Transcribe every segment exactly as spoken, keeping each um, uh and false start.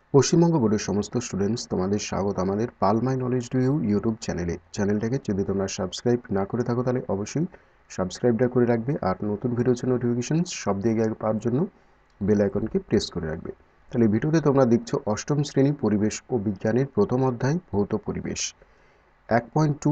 পশ্চিমবঙ্গ বোর্ডের সমস্ত স্টুডেন্টস তোমাদের স্বাগত আমাদের পাল my knowledge do you YouTube চ্যানেলে। চ্যানেলটাকে যদি তোমরা সাবস্ক্রাইব না করে থাকো তাহলে অবশ্যই সাবস্ক্রাইবটা করে রাখবে, আর নতুন ভিডিও হচ্ছে নোটিফিকেশন সব দিয়ে আগে পাওয়ার জন্য বেল আইকনকে প্রেস করে রাখবে। তাহলে ভিডিওতে তোমরা দেখছো অষ্টম শ্রেণী পরিবেশ ও বিজ্ঞানের প্রথম অধ্যায় ভৌত পরিবেশ এক পয়েন্ট টু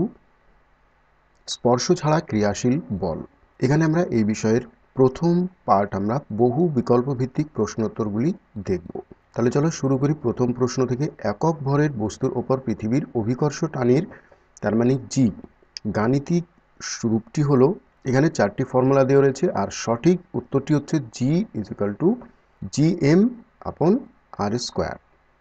স্পর্শ ছাড়া ক্রিয়াশীল বল। এখানে আমরা এই বিষয়ের প্রথম পার্ট আমরা বহু বিকল্প ভিত্তিক প্রশ্নোত্তরগুলি দেখব। তাহলে চলো শুরু করি প্রথম প্রশ্ন থেকে। একক ভরের বস্তুর ওপর পৃথিবীর অভিকর্ষ টানের, তার মানে জি, গাণিতিক রূপটি হলো, এখানে চারটি ফর্মুলা দেওয়া রয়েছে, আর সঠিক উত্তরটি হচ্ছে G is equal to G M upon R square.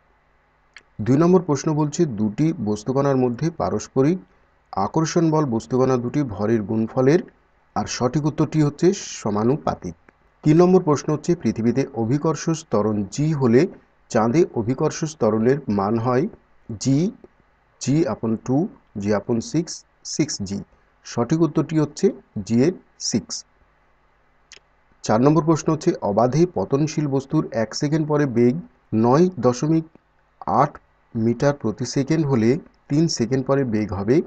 দুই নম্বর প্রশ্ন বলছে দুটি বস্তুকণার মধ্যে পারস্পরিক আকর্ষণ বল বস্তুকণা দুটি ভরের গুণফলের, আর সঠিক উত্তরটি হচ্ছে সমানুপাতিক। তিন নম্বর প্রশ্ন হচ্ছে পৃথিবীতে অভিকর্ষ ত্বরণ জি হলে চাঁদে অভিকর্ষ ত্বরণের মান হয় জি জি আপন টু জি আপন সিক্স সিক্স জি। সঠিক উত্তরটি হচ্ছে জি এর সিক্স। চার নম্বর প্রশ্ন হচ্ছে অবাধে পতনশীল বস্তুর এক সেকেন্ড পরে বেগ নয় দশমিক আট মিটার প্রতি সেকেন্ড হলে তিন সেকেন্ড পরে বেগ হবে।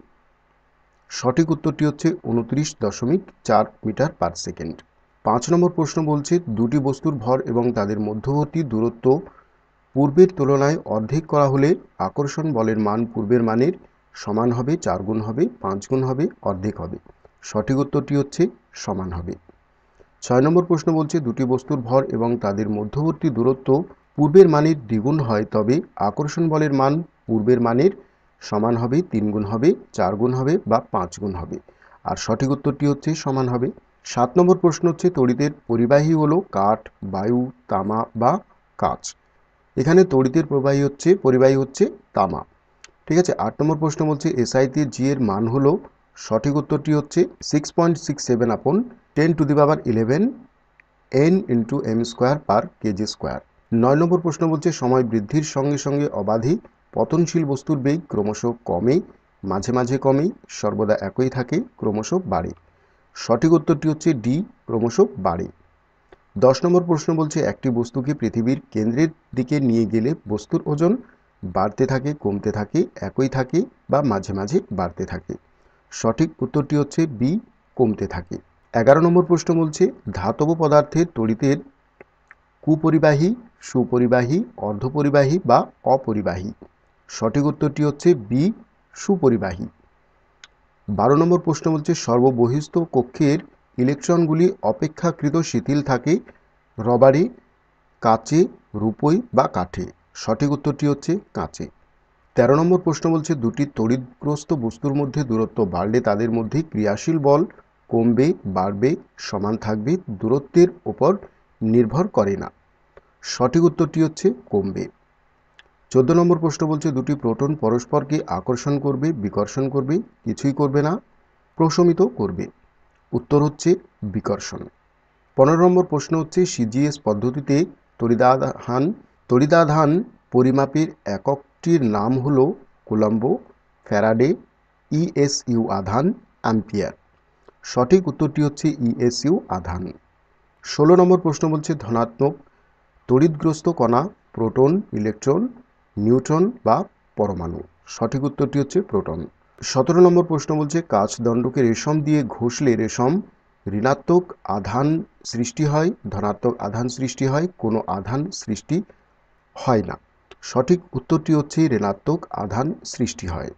সঠিক উত্তরটি হচ্ছে উনত্রিশ দশমিক চার মিটার পার সেকেন্ড। পাঁচ নম্বর প্রশ্ন বলছে দুটি বস্তুর ভর এবং তাদের মধ্যবর্তী দূরত্ব পূর্বের তুলনায় অর্ধেক করা হলে আকর্ষণ বলের মান পূর্বের মানের সমান হবে, চার গুণ হবে, পাঁচ গুণ হবে, অর্ধেক হবে। সঠিক উত্তরটি হচ্ছে সমান হবে। ছয় নম্বর প্রশ্ন বলছে দুটি বস্তুর ভর এবং তাদের মধ্যবর্তী দূরত্ব পূর্বের মানের দ্বিগুণ হয় তবে আকর্ষণ বলের মান পূর্বের মানের সমান হবে, তিন গুণ হবে, চার গুণ হবে বা পাঁচ গুণ হবে, আর সঠিক উত্তরটি হচ্ছে সমান হবে। সাত নম্বর প্রশ্ন হচ্ছে তড়িতের পরিবাহী হলো কাঠ, বায়ু, তামা বা কাঁচ। এখানে তড়িতের প্রবাহী হচ্ছে পরিবাহী হচ্ছে তামা। ঠিক আছে। আট নম্বর প্রশ্ন বলছে এসআইতে জি এর মান হলো, সঠিক উত্তরটি হচ্ছে six point six seven upon ten to the power eleven N into M square per kg square. নয় নম্বর প্রশ্ন বলছে সময় বৃদ্ধির সঙ্গে সঙ্গে অবাধে পতনশীল বস্তুর বেগ ক্রমশ কমে, মাঝে মাঝে কমে, সর্বদা একই থাকে, ক্রমশ বাড়ে। সঠিক উত্তরটি হচ্ছে ডি, ক্রমশ বাড়ে। দশ নম্বর প্রশ্ন বলছে একটি বস্তুকে পৃথিবীর কেন্দ্রের দিকে নিয়ে গেলে বস্তুর ওজন বাড়তে থাকে, কমতে থাকে, একই থাকে বা মাঝে মাঝে বাড়তে থাকে। সঠিক উত্তরটি হচ্ছে বি, কমতে থাকে। এগারো নম্বর প্রশ্ন বলছে ধাতব পদার্থের তড়িতের কুপরিবাহী, সুপরিবাহী, অর্ধপরিবাহী বা অপরিবাহী। সঠিক উত্তরটি হচ্ছে বি, সুপরিবাহী। বারো নম্বর প্রশ্ন বলছে সর্ববহিস্থ কক্ষের ইলেকট্রনগুলি অপেক্ষাকৃত শিথিল থাকে রবারে, কাচে, রূপোয় বা কাঠে। সঠিক উত্তরটি হচ্ছে কাচে। তেরো নম্বর প্রশ্ন বলছে দুটি তড়িৎগ্রস্ত বস্তুর মধ্যে দূরত্ব বাড়লে তাদের মধ্যে ক্রিয়াশীল বল কমবে, বাড়বে, সমান থাকবে, দূরত্বের ওপর নির্ভর করে না। সঠিক উত্তরটি হচ্ছে কমবে। চোদ্দ নম্বর প্রশ্ন বলছে দুটি প্রোটন পরস্পরকে আকর্ষণ করবে, বিকর্ষণ করবে, কিছুই করবে না, প্রশমিত করবে। উত্তর হচ্ছে বিকর্ষণ। পনেরো নম্বর প্রশ্ন হচ্ছে সিজিএস পদ্ধতিতে তড়িদাধান তড়িদাধান পরিমাপের এককটির নাম হলো কুলম্ব, ফ্যারাডে, ইএসইউ আধান, অ্যাম্পিয়ার। সঠিক উত্তরটি হচ্ছে ইএসইউ আধান। ষোলো নম্বর প্রশ্ন বলছে ধনাত্মক তড়িৎগ্রস্ত কণা প্রোটন, ইলেকট্রন, নিউট্রন বা পরমাণু। সঠিক উত্তরটি হচ্ছে প্রোটন। সতেরো নম্বর প্রশ্ন বলছে কাচদণ্ডকে রেশম দিয়ে ঘষলে রেশম ঋণাত্মক আধান সৃষ্টি হয়, ধনাত্মক আধান সৃষ্টি হয়, কোনো আধান সৃষ্টি হয় না। সঠিক উত্তরটি হচ্ছে ঋণাত্মক আধান সৃষ্টি হয়।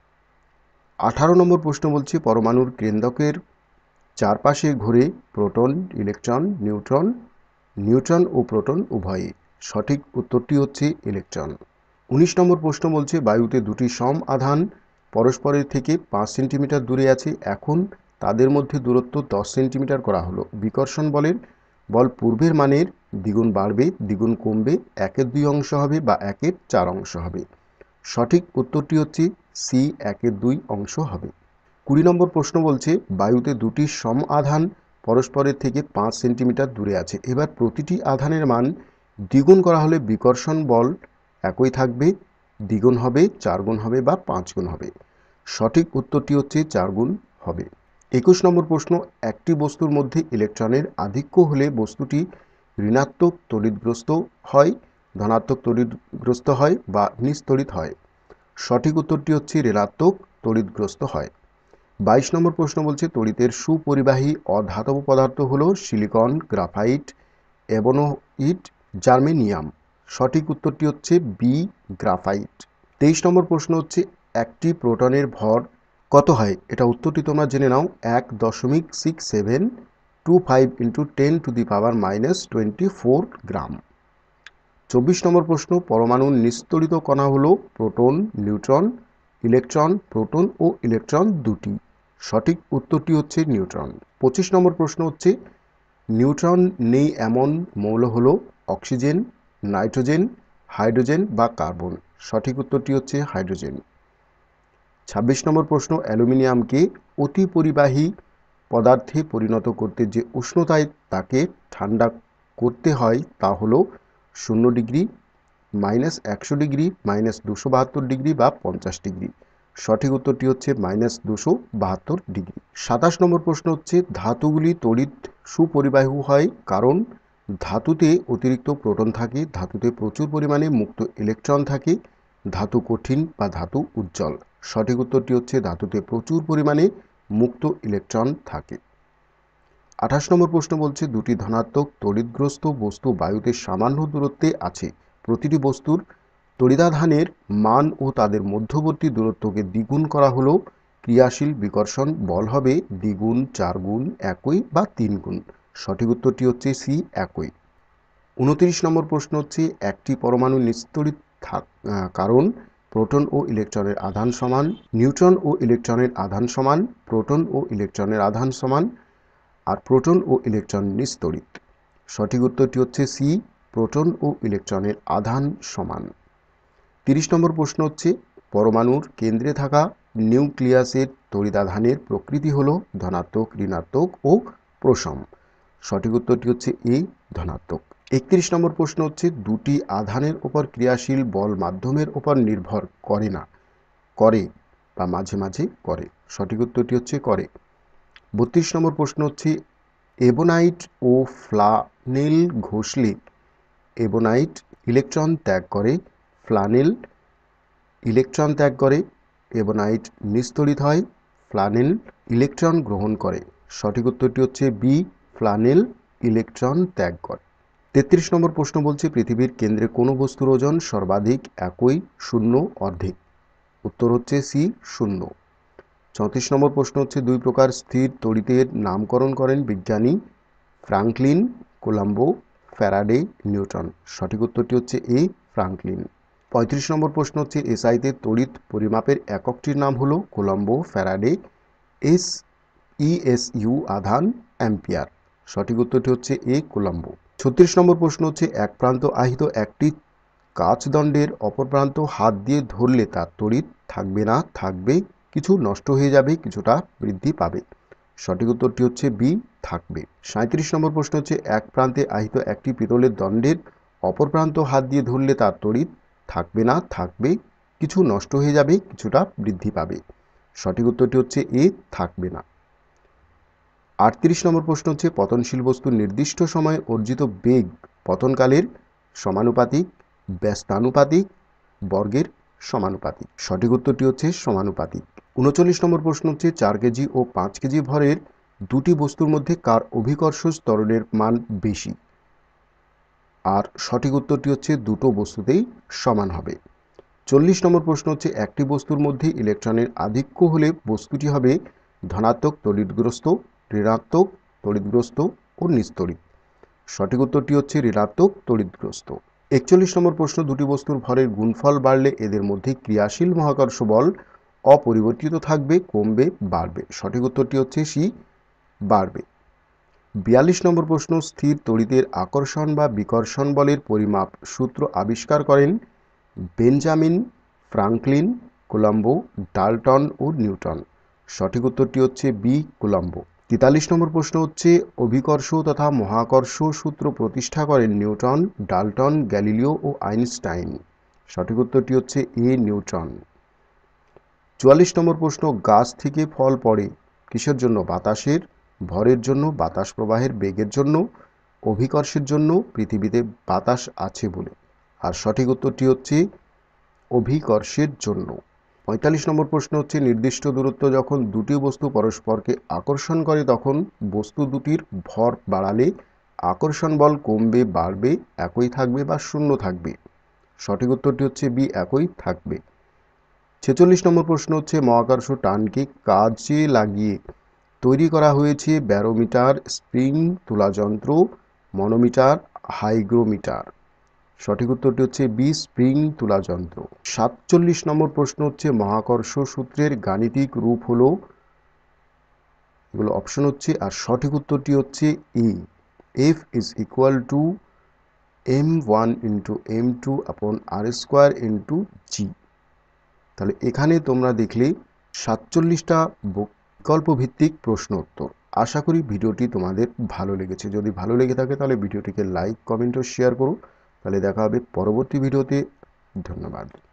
আঠারো নম্বর প্রশ্ন বলছে পরমাণুর কেন্দ্রকের চারপাশে ঘুরে প্রোটন, ইলেকট্রন, নিউট্রন, নিউট্রন ও প্রোটন উভয়ই। সঠিক উত্তরটি হচ্ছে ইলেকট্রন। উনিশ নম্বর প্রশ্ন বলছে বায়ুতে দুটি সম আধান পরস্পরের থেকে পাঁচ সেন্টিমিটার দূরে আছে, এখন তাদের মধ্যে দূরত্ব দশ সেন্টিমিটার করা হলো, বিকর্ষণ বলের বল পূর্বের মানের দ্বিগুণ বাড়বে, দ্বিগুণ কমবে, একের দুই অংশ হবে বা একের চার অংশ হবে। সঠিক উত্তরটি হচ্ছে সি, একের দুই অংশ হবে। কুড়ি নম্বর প্রশ্ন বলছে বায়ুতে দুটি সম আধান পরস্পরের থেকে পাঁচ সেন্টিমিটার দূরে আছে, এবার প্রতিটি আধানের মান দ্বিগুণ করা হলে বিকর্ষণ বল একই থাকবে, দ্বিগুণ হবে, চার গুণ হবে বা পাঁচ গুণ হবে। সঠিক উত্তরটি হচ্ছে চার গুণ হবে। একুশ নম্বর প্রশ্ন একটি বস্তুর মধ্যে ইলেকট্রনের আধিক্য হলে বস্তুটি ঋণাত্মক তড়িৎগ্রস্ত হয়, ধনাত্মক তড়িৎ তড়িৎগ্রস্ত হয় বা নিস্তড়িত হয়? সঠিক উত্তরটি হচ্ছে ঋণাত্মক তড়িৎগ্রস্ত হয়। বাইশ নম্বর প্রশ্ন বলছে তড়িতের সুপরিবাহী অধাতব পদার্থ হলো সিলিকন, গ্রাফাইট, এবনোইট, জার্মেনিয়াম। সঠিক উত্তরটি হচ্ছে বি, গ্রাফাইট। তেইশ নম্বর প্রশ্ন হচ্ছে একটি প্রোটনের ভর কত হয়? এটা উত্তরটি তোমরা জেনে নাও, এক দশমিক six seven two five into ten to the power minus twenty four gram. চব্বিশ নম্বর প্রশ্ন পরমাণুর নিস্তড়িত কণা হলো প্রোটন, নিউট্রন, ইলেকট্রন। প্রোটন ও ইলেকট্রন দুটি। সঠিক উত্তরটি হচ্ছে নিউট্রন। পঁচিশ নম্বর প্রশ্ন হচ্ছে নিউট্রন নেই এমন মৌল হলো অক্সিজেন, নাইট্রোজেন, হাইড্রোজেন বা কার্বন। সঠিক উত্তরটি হচ্ছে হাইড্রোজেন। ছাব্বিশ নম্বর প্রশ্ন অ্যালুমিনিয়ামকে অতি পরিবাহী পদার্থে পরিণত করতে যে উষ্ণতায় তাকে ঠান্ডা করতে হয় তা হলো শূন্য ডিগ্রি, মাইনাস একশো ডিগ্রি, মাইনাস দুশো বাহাত্তর ডিগ্রি বা পঞ্চাশ ডিগ্রি। সঠিক উত্তরটি হচ্ছে মাইনাস দুশো বাহাত্তর ডিগ্রি। সাতাশ নম্বর প্রশ্ন হচ্ছে ধাতুগুলি তড়িৎ সুপরিবাহী হয় কারণ ধাতুতে অতিরিক্ত প্রোটন থাকে, ধাতুতে প্রচুর পরিমাণে মুক্ত ইলেকট্রন থাকে, ধাতু কঠিন বা ধাতু উজ্জ্বল। সঠিক উত্তরটি হচ্ছে ধাতুতে প্রচুর পরিমাণে মুক্ত ইলেকট্রন থাকে। আঠাশ নম্বর প্রশ্ন বলছে দুটি ধনাত্মক তড়িৎগ্রস্ত বস্তু বায়ুতে সামান্য দূরত্বে আছে, প্রতিটি বস্তুর তড়িদাধানের মান ও তাদের মধ্যবর্তী দূরত্বকে দ্বিগুণ করা হলো ক্রিয়াশীল বিকর্ষণ বল হবে দ্বিগুণ, চার গুণ, একই বা তিন গুণ। সঠিক উত্তরটি হচ্ছে সি, একই। উনত্রিশ নম্বর প্রশ্ন হচ্ছে একটি পরমাণু নিস্তড়িত থাক কারণ প্রোটন ও ইলেকট্রনের আধান সমান, নিউট্রন ও ইলেকট্রনের আধান সমান, প্রোটন ও ইলেকট্রনের আধান সমান, আর প্রোটন ও ইলেকট্রন নিস্তড়িত। সঠিক উত্তরটি হচ্ছে সি, প্রোটন ও ইলেকট্রনের আধান সমান। তিরিশ নম্বর প্রশ্ন হচ্ছে পরমাণুর কেন্দ্রে থাকা নিউক্লিয়াসের তড়িদাধানের প্রকৃতি হল ধনাত্মক, ঋণাত্মক ও প্রশম। সঠিক উত্তরটি হচ্ছে এ, ধনাত্মক। একত্রিশ নম্বর প্রশ্ন হচ্ছে দুটি আধানের উপর ক্রিয়াশীল বল মাধ্যমের উপর নির্ভর করে না, করে বা মাঝে মাঝে করে। সঠিক উত্তরটি হচ্ছে করে। বত্রিশ নম্বর প্রশ্ন হচ্ছে এবনাইট ও ফ্লানেল ঘষলে এবনাইট ইলেকট্রন ত্যাগ করে, ফ্লানেল ইলেকট্রন ত্যাগ করে। এবনাইট নিস্তড়িত হয়, ফ্লানেল ইলেকট্রন গ্রহণ করে। সঠিক উত্তরটি হচ্ছে বি, ফ্লানেল ইলেকট্রন ত্যাগ করে। তেত্রিশ নম্বর প্রশ্ন বলছে পৃথিবীর কেন্দ্রে কোনো বস্তুর ওজন সর্বাধিক একই, শূন্য, অর্ধেক। উত্তর হচ্ছে সি, শূন্য। চৌত্রিশ নম্বর প্রশ্ন হচ্ছে দুই প্রকার স্থির তড়িতের নামকরণ করেন বিজ্ঞানী ফ্রাঙ্কলিন, কোলাম্বো, ফ্যারাডে, নিউটন। সঠিক উত্তরটি হচ্ছে এ, ফ্রাঙ্কলিন। পঁয়ত্রিশ নম্বর প্রশ্ন হচ্ছে এসআইতে তড়িৎ পরিমাপের এককটির নাম হলো কোলাম্বো, ফ্যারাডে, এস ইএসইউ আধান, অ্যাম্পিয়ার। সঠিক উত্তরটি হচ্ছে এ, কোলাম্বো। ছত্রিশ নম্বর প্রশ্ন হচ্ছে এক প্রান্ত আহিত একটি কাচদণ্ডের অপর প্রান্ত হাত দিয়ে ধরলে তার তড়িৎ থাকবে না, থাকবে, কিছু নষ্ট হয়ে যাবে, কিছুটা বৃদ্ধি পাবে। সঠিক উত্তরটি হচ্ছে বি, থাকবে। সাঁত্রিশ নম্বর প্রশ্ন হচ্ছে এক প্রান্তে আহিত একটি পিতলের দণ্ডের অপর প্রান্ত হাত দিয়ে ধরলে তার তড়িৎ থাকবে না, থাকবে, কিছু নষ্ট হয়ে যাবে, কিছুটা বৃদ্ধি পাবে। সঠিক উত্তরটি হচ্ছে এ, থাকবে না। আটত্রিশ নম্বর প্রশ্ন হচ্ছে পতনশীল বস্তুর নির্দিষ্ট সময়ে অর্জিত বেগ পতনকালের সমানুপাতিক, ব্যস্তানুপাতিক, বর্গের সমানুপাতিক। সঠিক উত্তরটি হচ্ছে সমানুপাতিক। উনচল্লিশ নম্বর প্রশ্ন হচ্ছে চার কেজি ও পাঁচ কেজি ভরের দুটি বস্তুর মধ্যে কার অভিকর্ষ ত্বরণের মান বেশি? আর সঠিক উত্তরটি হচ্ছে দুটো বস্তুতেই সমান হবে। চল্লিশ নম্বর প্রশ্ন হচ্ছে একটি বস্তুর মধ্যে ইলেকট্রনের আধিক্য হলে বস্তুটি হবে ধনাত্মক তড়িৎগ্রস্ত, ঋণাত্মক তড়িৎগ্রস্ত ও নিস্তড়িত। সঠিক উত্তরটি হচ্ছে ঋণাত্মক তড়িৎগ্রস্ত। একচল্লিশ নম্বর প্রশ্ন দুটি বস্তুর ভরের গুণফল বাড়লে এদের মধ্যে ক্রিয়াশীল মহাকর্ষ বল অপরিবর্তিত থাকবে, কমবে, বাড়বে। সঠিক উত্তরটি হচ্ছে সি, বাড়বে। বিয়াল্লিশ নম্বর প্রশ্ন স্থির তড়িতের আকর্ষণ বা বিকর্ষণ বলের পরিমাপ সূত্র আবিষ্কার করেন বেঞ্জামিন ফ্রাঙ্কলিন, কোলাম্বো, ডাল্টন ও নিউটন। সঠিক উত্তরটি হচ্ছে বি, কোলাম্বো। তেতাল্লিশ নম্বর প্রশ্ন হচ্ছে অভিকর্ষ তথা মহাকর্ষ সূত্র প্রতিষ্ঠা করেন নিউটন, ডাল্টন, গ্যালিলিও ও আইনস্টাইন। সঠিক উত্তরটি হচ্ছে এ, নিউটন। চুয়াল্লিশ নম্বর প্রশ্ন গাছ থেকে ফল পড়ে কিসের জন্য? বাতাসের ভরের জন্য, বাতাস প্রবাহের বেগের জন্য, অভিকর্ষের জন্য, পৃথিবীতে বাতাস আছে বলে। আর সঠিক উত্তরটি হচ্ছে অভিকর্ষের জন্য। পঁয়তাল্লিশ নম্বর প্রশ্ন হচ্ছে নির্দিষ্ট দূরত্ব যখন দুটি বস্তু পরস্পরকে আকর্ষণ করে তখন বস্তু দুটির ভর বাড়ালে আকর্ষণ বল কমবে, বাড়বে, একই থাকবে বা শূন্য থাকবে। সঠিক উত্তরটি হচ্ছে বি, একই থাকবে। ছেচল্লিশ নম্বর প্রশ্ন হচ্ছে মহাকর্ষ টানকে কাজে লাগিয়ে তৈরি করা হয়েছে ব্যারোমিটার, স্প্রিং তুলা যন্ত্র, মনোমিটার, হাইগ্রোমিটার। সঠিক উত্তরটি হচ্ছে বি, স্প্রিং তুলা যন্ত্র। সাতচল্লিশ নম্বর প্রশ্ন হচ্ছে মহাকর্ষ সূত্রের গাণিতিক রূপ হলো, এগুলো অপশন হচ্ছে, আর সঠিক উত্তরটি হচ্ছে E, F is equal to M one into M two upon R square into জি। তাহলে এখানে তোমরা দেখলে সাতচল্লিশটা বিকল্প ভিত্তিক প্রশ্ন উত্তর। আশা করি ভিডিওটি তোমাদের ভালো লেগেছে। যদি ভালো লেগে থাকে তাহলে ভিডিওটিকে লাইক, কমেন্ট ও শেয়ার করো। তাহলে দেখা হবে পরবর্তী ভিডিওতে। ধন্যবাদ।